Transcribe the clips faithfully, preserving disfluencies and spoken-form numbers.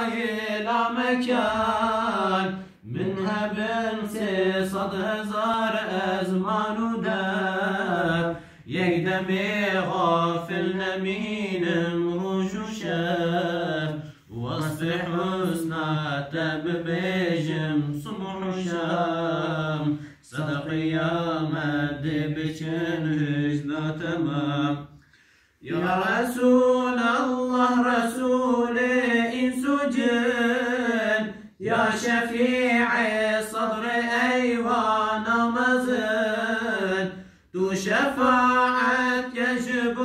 إلى مكان منها بنت صد هزار أزمان ودار يقدمي غافل نمين مروج وشاف وصف حسنى تب بيجم صبح وشام صدق يا مد بشن هجنا تمام يا رسول الله رسول إنس وجن يا شفيع صدر أيوان مزن تو شفاعت يجب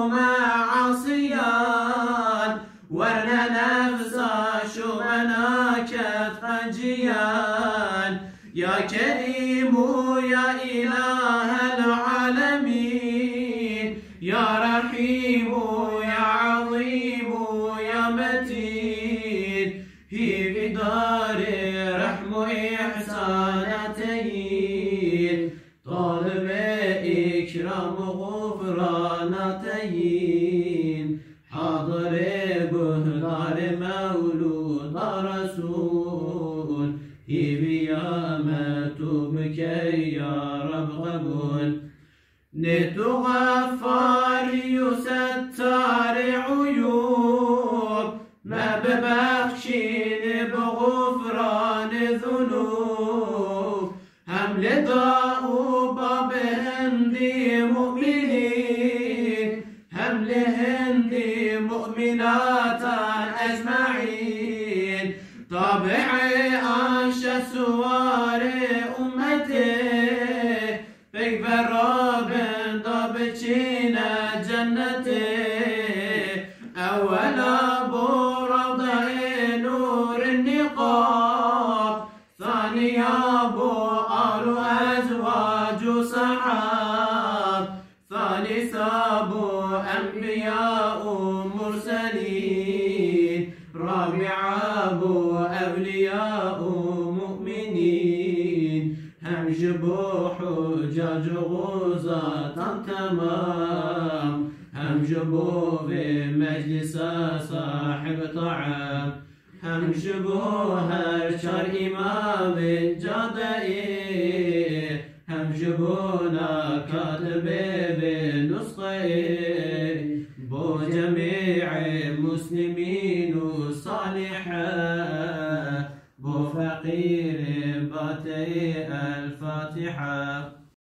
معصيان ورنا نفسا شو مناكت خجيان يا كريم يا إله العالمين يا رحيم يا عظيم يا متين هي بدار رحم إحسانتين طالب إكرام غفرانتين حاضر بهدار مولود رسول هي بيامة بك يا رب قبول نت غفار يستر عيوب ما ببخشين بغفران ذنوب هم لضاء باب هندي مؤمنين هم لهندي مؤمنات أجمعين طبيعي أنشا سوار أمتي فيك براب ضبطينا جنتي أولا برضع نور النقاب ثانيا بؤر أزواج صحاب ثالثا أنبياء مرسلين رابعا أولياء مؤمنين هم جبوا حجاج غزاة تمام هم جبوا في مجلس صاحب طعام هم جبوا هرشار إمام جادئي هم جبونا كاتب بنسخة بو جميع المسلمين صالحا بو فقير باتي الفاتحة.